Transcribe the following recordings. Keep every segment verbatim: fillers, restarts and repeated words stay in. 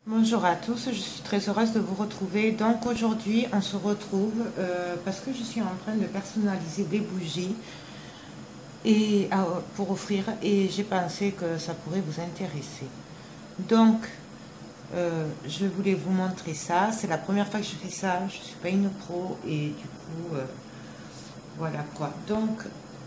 Bonjour à tous, je suis très heureuse de vous retrouver. Donc aujourd'hui on se retrouve euh, parce que je suis en train de personnaliser des bougies et, euh, pour offrir, et j'ai pensé que ça pourrait vous intéresser. Donc euh, je voulais vous montrer ça, c'est la première fois que je fais ça, je ne suis pas une pro et du coup euh, voilà quoi. Donc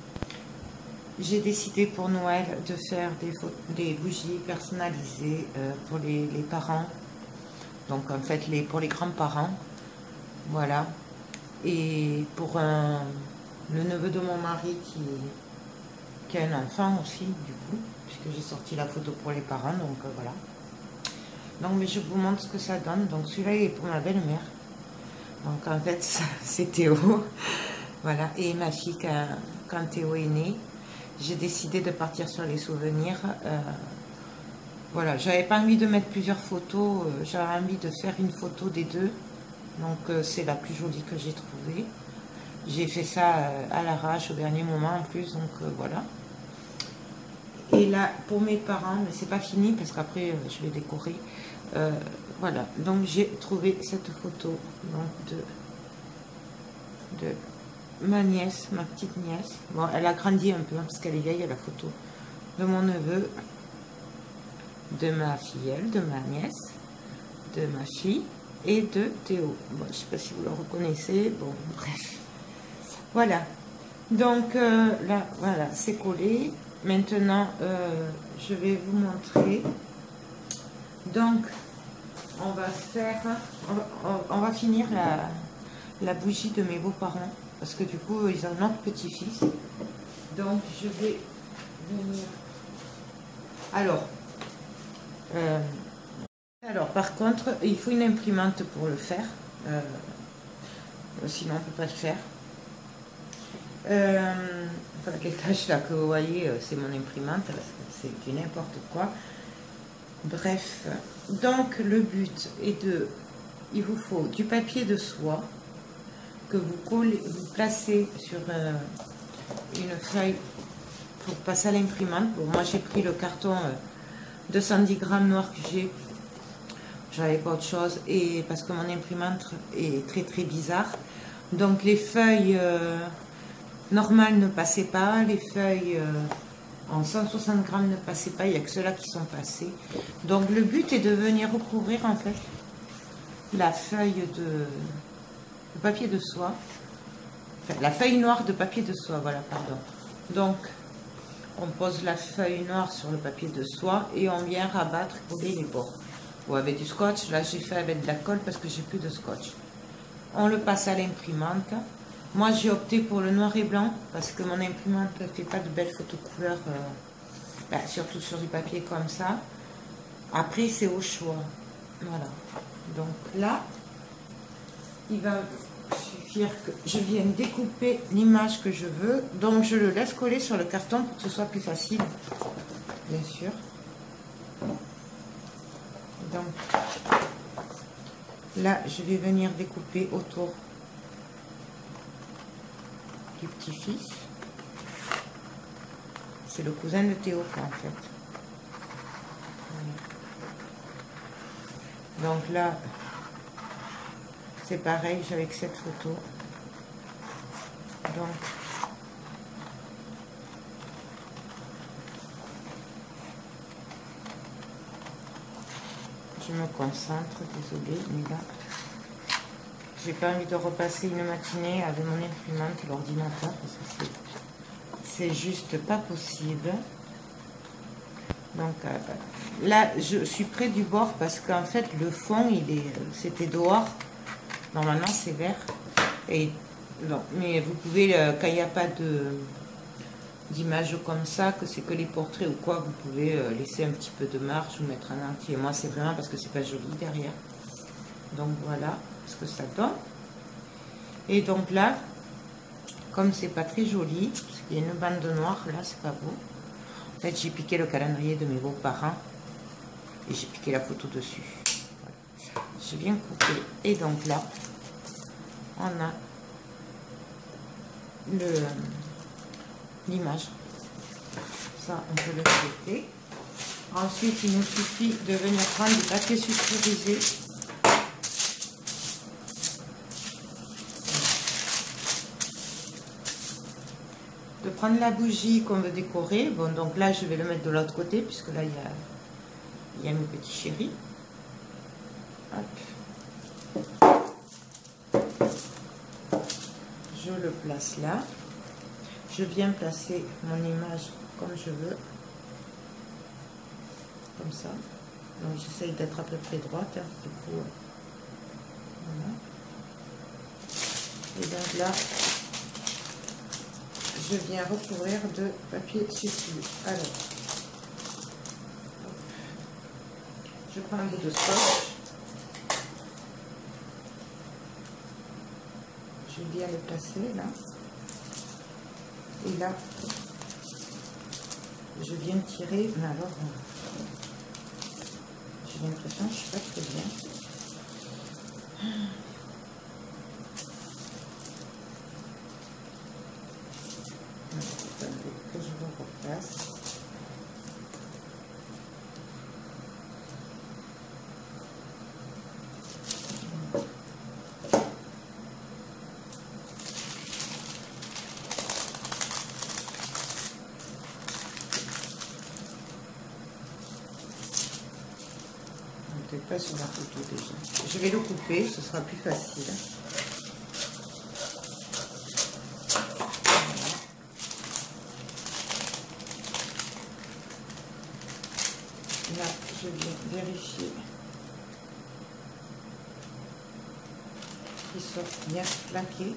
j'ai décidé pour Noël de faire des, des bougies personnalisées euh, pour les, les parents. Donc en fait les, pour les grands-parents, voilà. Et pour un, le neveu de mon mari qui, qui a un enfant aussi, du coup, puisque j'ai sorti la photo pour les parents, donc euh, voilà. Donc mais je vous montre ce que ça donne. Donc celui-là il est pour ma belle-mère. Donc en fait c'est Théo. Voilà. Et ma fille quand, quand Théo est né, j'ai décidé de partir sur les souvenirs. Euh, voilà, j'avais pas envie de mettre plusieurs photos, euh, j'avais envie de faire une photo des deux. Donc euh, c'est la plus jolie que j'ai trouvée. J'ai fait ça euh, à l'arrache au dernier moment en plus, donc euh, voilà. Et là, pour mes parents, mais c'est pas fini parce qu'après euh, je vais décorer. Euh, voilà, donc j'ai trouvé cette photo donc, de, de ma nièce, ma petite nièce. Bon, elle a grandi un peu hein, parce qu'elle est vieille, la photo de mon neveu, de ma filleule, de ma nièce, de ma fille et de Théo. Bon, je sais pas si vous le reconnaissez. Bon, bref. Voilà. Donc euh, là, voilà, c'est collé. Maintenant, euh, je vais vous montrer. Donc, on va faire, on va, on va finir la, la bougie de mes beaux-parents parce que du coup, ils ont notre petit-fils. Donc, je vais venir. Alors. Euh, Alors, par contre, il faut une imprimante pour le faire. Euh, sinon, on ne peut pas le faire. Euh, enfin, les tâches là que vous voyez, c'est mon imprimante. C'est du n'importe quoi. Bref. Donc, le but est de... Il vous faut du papier de soie que vous collez, vous placez sur euh, une feuille pour passer à l'imprimante. Bon, moi, j'ai pris le carton euh, deux cent dix grammes noir que j'ai. J'avais pas autre chose et parce que mon imprimante est très très bizarre, donc les feuilles euh, normales ne passaient pas, les feuilles euh, en cent soixante grammes ne passaient pas, il n'y a que ceux-là qui sont passés. Donc le but est de venir recouvrir en fait la feuille de, de papier de soie, enfin, la feuille noire de papier de soie, voilà, pardon. Donc on pose la feuille noire sur le papier de soie et on vient rabattre, coller les bords. Ou avec du scotch, là j'ai fait avec de la colle parce que j'ai plus de scotch. On le passe à l'imprimante. Moi j'ai opté pour le noir et blanc parce que mon imprimante ne fait pas de belles photos couleurs, euh, ben, surtout sur du papier comme ça. Après c'est au choix. Voilà. Donc là, il va suffire que je vienne découper l'image que je veux. Donc je le laisse coller sur le carton pour que ce soit plus facile, bien sûr. Donc là, je vais venir découper autour du petit-fils. C'est le cousin de Théo, en fait. Voilà. Donc là, c'est pareil, j'avais que cette photo. Donc, je me concentre, désolée, mais là, j'ai pas envie de repasser une matinée avec mon imprimante et l'ordinateur parce que c'est juste pas possible. Donc euh, là, je suis près du bord parce qu'en fait, le fond, il est, c'était dehors. Normalement, c'est vert. Et non, mais vous pouvez, euh, quand il n'y a pas de d'images comme ça, que c'est que les portraits ou quoi, vous pouvez euh, laisser un petit peu de marge ou mettre un entier. Moi c'est vraiment parce que c'est pas joli derrière. Donc voilà ce que ça donne. Et donc là, comme c'est pas très joli, parce qu'il y a une bande noire, là c'est pas beau. En fait j'ai piqué le calendrier de mes beaux-parents et j'ai piqué la photo dessus. Voilà. J'ai bien coupé. Et donc là, on a le l'image. Ça, on peut le traiter. Ensuite, il nous suffit de venir prendre du papier sulfurisé. De prendre la bougie qu'on veut décorer. Bon, donc là, je vais le mettre de l'autre côté, puisque là, il y a, il y a mes petits chéris. Hop. Je le place là. Je viens placer mon image comme je veux. Comme ça. Donc, j'essaye d'être à peu près droite. Hein, du coup, voilà. Et donc là, je viens recouvrir de papier sulfuré. Alors, je prends un bout de scotch. Je vais bien le placer là. Et là, je viens tirer. Mais alors, j'ai l'impression que je ne suis pas très bien. Que je vous replace. Peut-être pas sur la photo déjà. Je vais le couper, ce sera plus facile. Là, je viens vérifier qu'ils soient bien plaqués.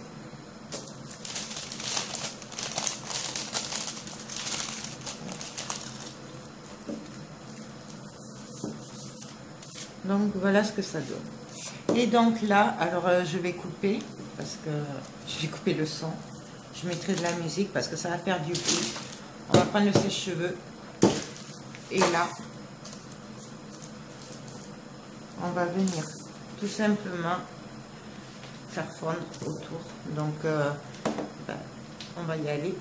Donc voilà ce que ça donne. Et donc là, alors euh, je vais couper, parce que je vais couper le son. Je mettrai de la musique parce que ça va faire du bruit. On va prendre le sèche-cheveux. Et là, on va venir tout simplement faire fondre autour. Donc, euh, ben, on va y aller.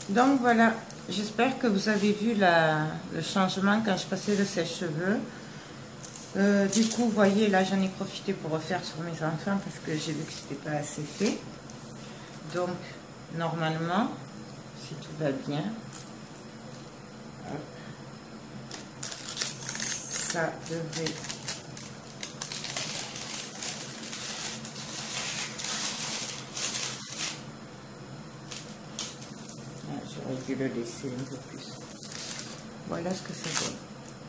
Donc voilà, j'espère que vous avez vu la, le changement quand je passais le sèche-cheveux. Euh, du coup, vous voyez, là j'en ai profité pour refaire sur mes enfants parce que j'ai vu que c'était pas assez fait. Donc, normalement, si tout va bien, hop, ça devrait... J'aurais dû le laisser un peu plus. Voilà ce que ça donne.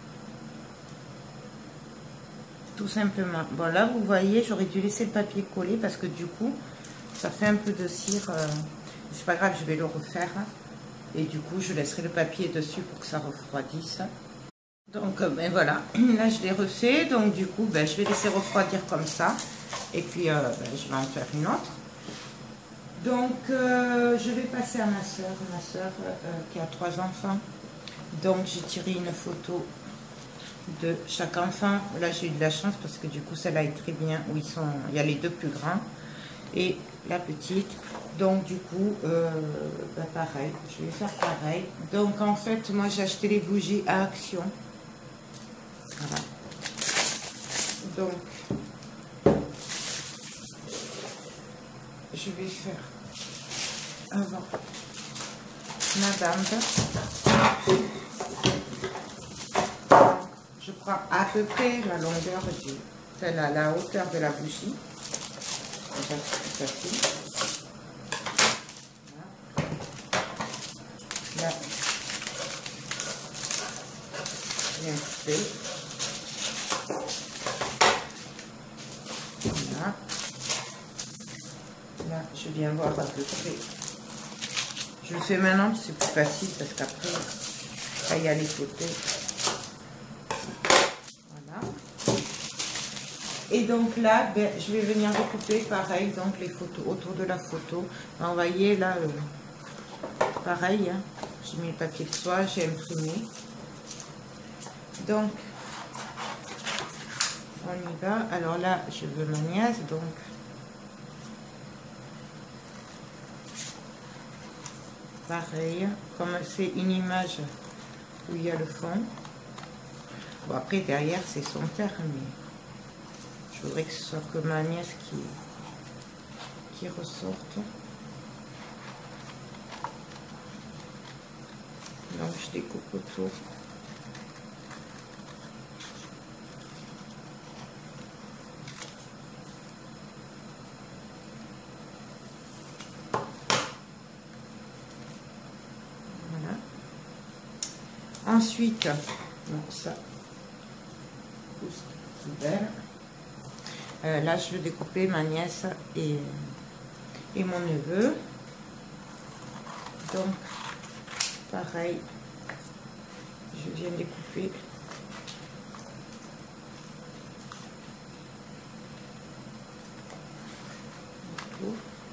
Tout simplement. Bon, là, vous voyez, j'aurais dû laisser le papier collé parce que du coup, ça fait un peu de cire. Euh, c'est pas grave, je vais le refaire. Et du coup, je laisserai le papier dessus pour que ça refroidisse. Donc, euh, ben voilà. Là, je l'ai refait. Donc, du coup, ben, je vais laisser refroidir comme ça. Et puis, euh, ben, je vais en faire une autre. Donc, euh, je vais passer à ma soeur, ma soeur euh, qui a trois enfants. Donc, j'ai tiré une photo de chaque enfant. Là, j'ai eu de la chance parce que du coup, celle-là est très bien. Où ils sont, il y a les deux plus grands et la petite. Donc, du coup, euh, bah, pareil, je vais faire pareil. Donc, en fait, moi, j'ai acheté les bougies à Action. Voilà. Donc, je vais faire avant ma dinde. Je prends à peu près la longueur du, la, la hauteur de la bougie. Déjà, c'est facile. Là, bien fait. Voilà. Là, je viens voir à peu près. Je le fais maintenant, c'est plus facile parce qu'après, là, il y a les côtés. Voilà. Et donc là, ben, je vais venir recouper pareil, donc les photos autour de la photo. Vous voyez là, euh, pareil, hein, j'ai mis le papier de soie, j'ai imprimé. Donc, on y va. Alors là, je veux ma nièce, donc. Pareil, comme c'est une image où il y a le fond. Bon, après, derrière, c'est son père, mais je voudrais que ce soit que ma nièce qui, qui ressorte. Donc, je découpe autour. Ensuite, bon, ça, euh, là je vais découper ma nièce et, et mon neveu. Donc, pareil, je viens découper. Tout.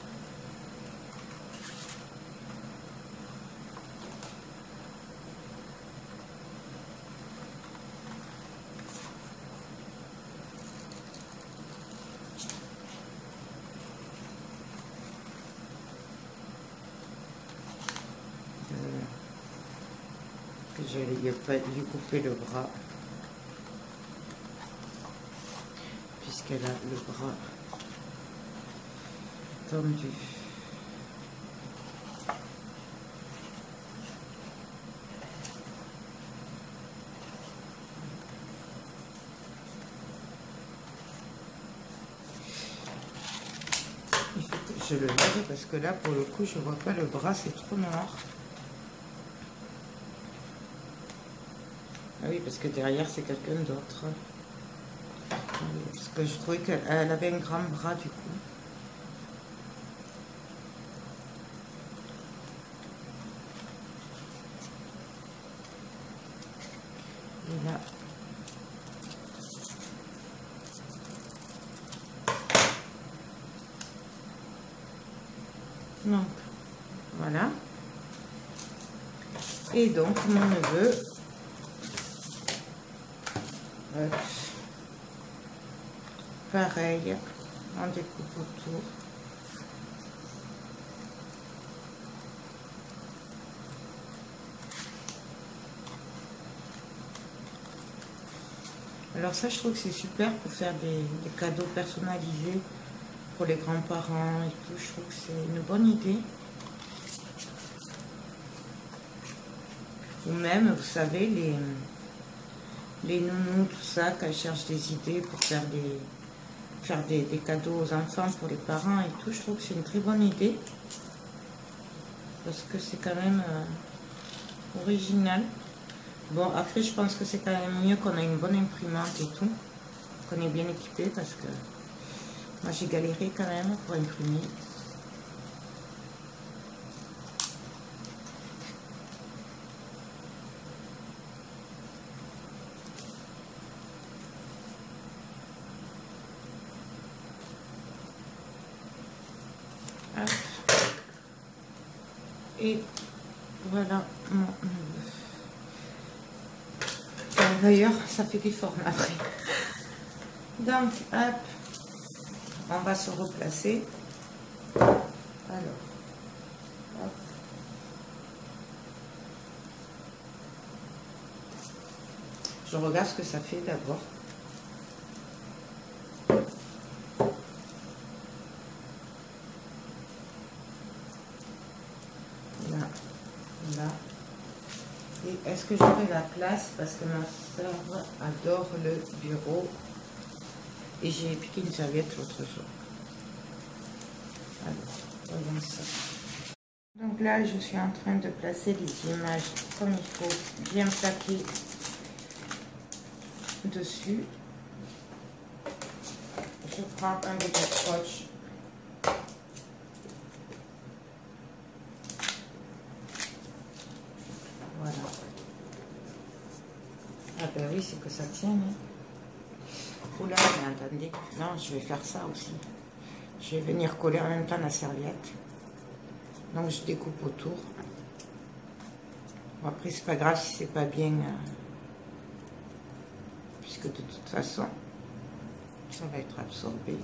J'allais pas lui couper le bras puisqu'elle a le bras tendu. Il faut que je le lève parce que là pour le coup je vois pas le bras, c'est trop noir. Ah oui, parce que derrière, c'est quelqu'un d'autre. Parce que je trouvais qu'elle avait un grand bras, du coup. Et là. Donc, voilà. Et donc, mon neveu... Euh, pareil, on découpe autour. Alors ça, je trouve que c'est super pour faire des, des cadeaux personnalisés pour les grands-parents et tout. Je trouve que c'est une bonne idée. Ou même, vous savez, les, les nounous, tout ça, qu'elles cherchent des idées pour faire des, faire des, des cadeaux aux enfants pour les parents et tout. Je trouve que c'est une très bonne idée. Parce que c'est quand même euh, original. Bon, après, je pense que c'est quand même mieux qu'on ait une bonne imprimante et tout. Qu'on est bien équipé parce que moi, j'ai galéré quand même pour imprimer. Hop. Et voilà. D'ailleurs, ça fait des formes après. Donc, hop, on va se replacer. Alors, hop. Je regarde ce que ça fait d'abord. Là, là. Et est-ce que j'aurai la place? Parce que ma soeur adore le bureau. Et j'ai piqué une serviette l'autre jour. Alors, voyons ça. Donc là, je suis en train de placer les images comme il faut, bien plaquer dessus. Je prends un peu de scotch. Voilà. Ah ben oui, c'est que ça tient. Hein. Oula, mais attendez. Non, je vais faire ça aussi. Je vais venir coller en même temps la serviette. Donc je découpe autour. Bon, après, c'est pas grave si c'est pas bien. Euh, puisque de toute façon, ça va être absorbé.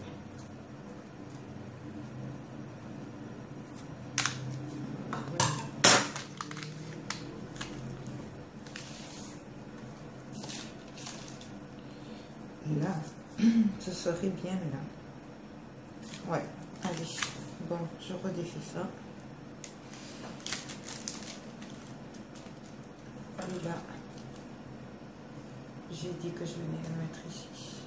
Là, ce serait bien là. Ouais, allez. Bon, je redéfais ça. Et là, j'ai dit que je venais le mettre ici.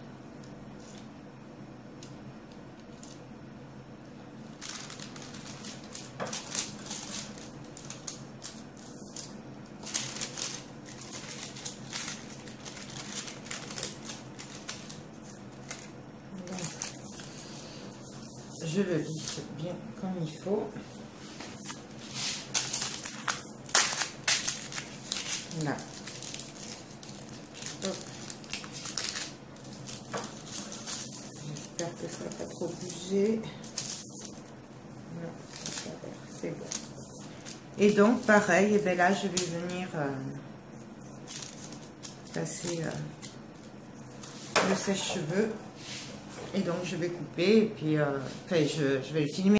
Je le lisse bien comme il faut. Là. J'espère que ça ne va pas trop bouger. Non, c'est bon. Et donc, pareil, et bien là, je vais venir euh, passer euh, le sèche-cheveux. Et donc, je vais couper et puis, euh, enfin, je, je vais le filmer.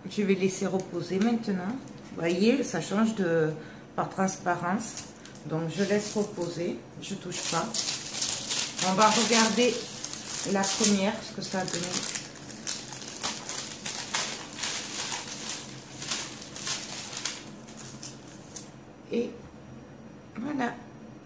je vais laisser reposer maintenant. Vous voyez, ça change de par transparence. Donc je laisse reposer, je touche pas. On va regarder la première, ce que ça a donné. Et voilà.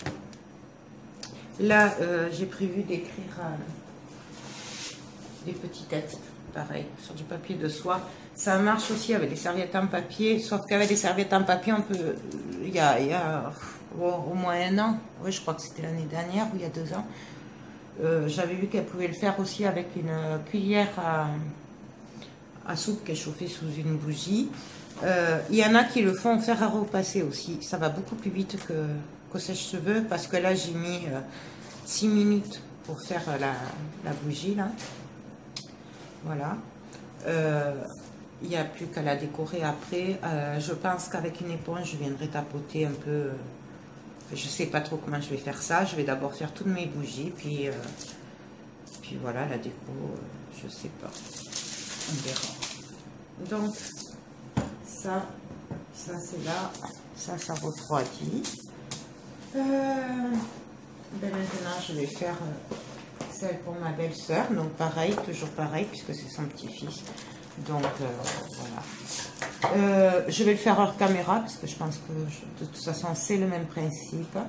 Là, euh, j'ai prévu d'écrire euh, des petits textes, pareil, sur du papier de soie. Ça marche aussi avec des serviettes en papier, sauf qu'avec des serviettes en papier, on peut, il y a, il y a oh, au moins un an, oui, je crois que c'était l'année dernière ou il y a deux ans, euh, j'avais vu qu'elle pouvait le faire aussi avec une cuillère à, à soupe qui est chauffée sous une bougie. Euh, il y en a qui le font au fer à repasser aussi, ça va beaucoup plus vite que, qu'au sèche-cheveux, parce que là j'ai mis euh, six minutes pour faire la, la bougie là. Voilà. Euh, Il n'y a plus qu'à la décorer après. Euh, je pense qu'avec une éponge, je viendrai tapoter un peu. Euh, je ne sais pas trop comment je vais faire ça. Je vais d'abord faire toutes mes bougies. Puis, euh, puis voilà, la déco, euh, je ne sais pas. On verra. Donc, ça, ça c'est là. Ça, ça refroidit. Euh, ben maintenant, je vais faire euh, celle pour ma belle-sœur. Donc pareil, toujours pareil, puisque c'est son petit-fils. Donc euh, voilà. Euh, je vais le faire hors caméra parce que je pense que je, de toute façon c'est le même principe.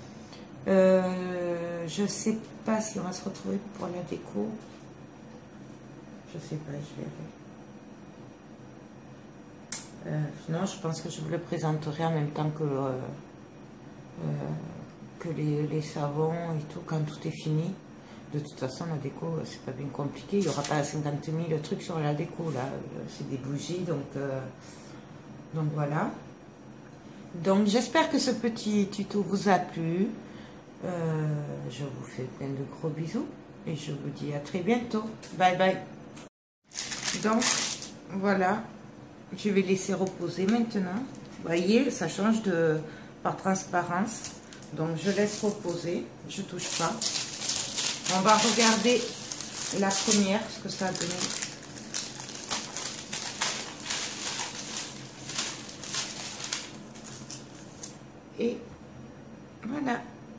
Euh, je sais pas si on va se retrouver pour la déco. Je sais pas, je verrai. Euh, non, je pense que je vous le présenterai en même temps que, euh, euh, que les, les savons et tout quand tout est fini. De toute façon, la déco, c'est pas bien compliqué. Il n'y aura pas cinquante mille trucs sur la déco, là. C'est des bougies, donc, euh, donc voilà. Donc, j'espère que ce petit tuto vous a plu. Euh, je vous fais plein de gros bisous. Et je vous dis à très bientôt. Bye bye. Donc, voilà. Je vais laisser reposer maintenant. Vous voyez, ça change de par transparence. Donc, je laisse reposer. Je touche pas. On va regarder la première, ce que ça a donné. Et voilà.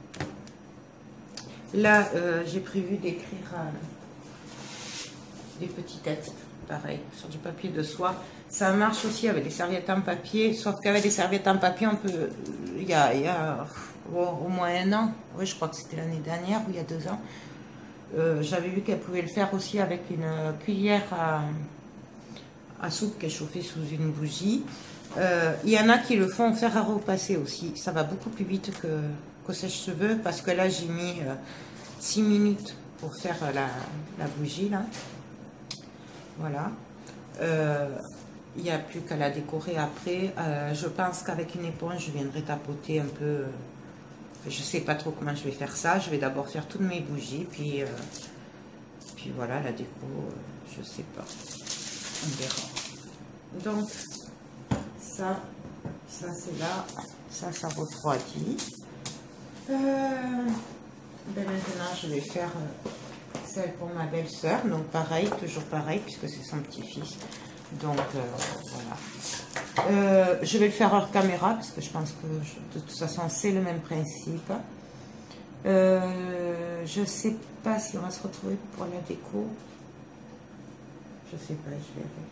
Là, euh, j'ai prévu d'écrire euh, des petits textes, pareil, sur du papier de soie. Ça marche aussi avec des serviettes en papier, sauf qu'avec des serviettes en papier, on peut, il y a, il y a oh, au moins un an, oui, je crois que c'était l'année dernière ou il y a deux ans. Euh, j'avais vu qu'elle pouvait le faire aussi avec une cuillère à, à soupe qui est chauffée sous une bougie. Euh, il y en a qui le font au fer à repasser aussi. Ça va beaucoup plus vite que, qu'au sèche-cheveux parce que là j'ai mis euh, six minutes pour faire la, la bougie là. Voilà. Euh, il n'y a plus qu'à la décorer après. Euh, je pense qu'avec une éponge, je viendrai tapoter un peu. Euh, Je ne sais pas trop comment je vais faire ça. Je vais d'abord faire toutes mes bougies. Puis, euh, puis voilà, la déco, euh, je ne sais pas. On verra. Donc, ça, ça c'est là. Ça, ça refroidit. Euh, ben maintenant, je vais faire euh, celle pour ma belle-sœur. Donc pareil, toujours pareil, puisque c'est son petit-fils. Donc euh, voilà. Euh, je vais le faire hors caméra parce que je pense que je, de toute façon c'est le même principe. Euh, je sais pas si on va se retrouver pour la déco. Je sais pas, je verrai.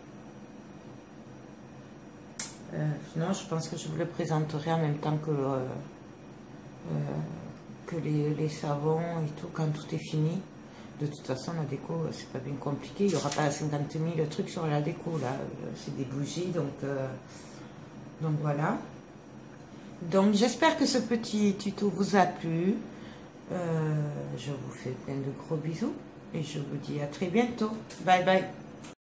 Euh, non, je pense que je vous le présenterai en même temps que, euh, euh, que les, les savons et tout quand tout est fini. De toute façon, la déco, c'est pas bien compliqué. Il n'y aura pas cinquante mille trucs sur la déco, là. C'est des bougies, donc, euh, donc voilà. Donc, j'espère que ce petit tuto vous a plu. Euh, je vous fais plein de gros bisous. Et je vous dis à très bientôt. Bye bye.